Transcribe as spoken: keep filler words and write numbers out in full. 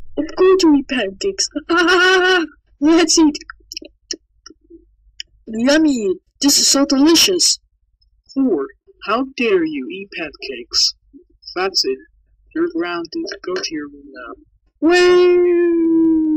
I'm going to eat pancakes. Ah, let's eat. Yummy. This is so delicious. Poor, how dare you eat pancakes? That's it. You're grounded. Go to your room now. Wait.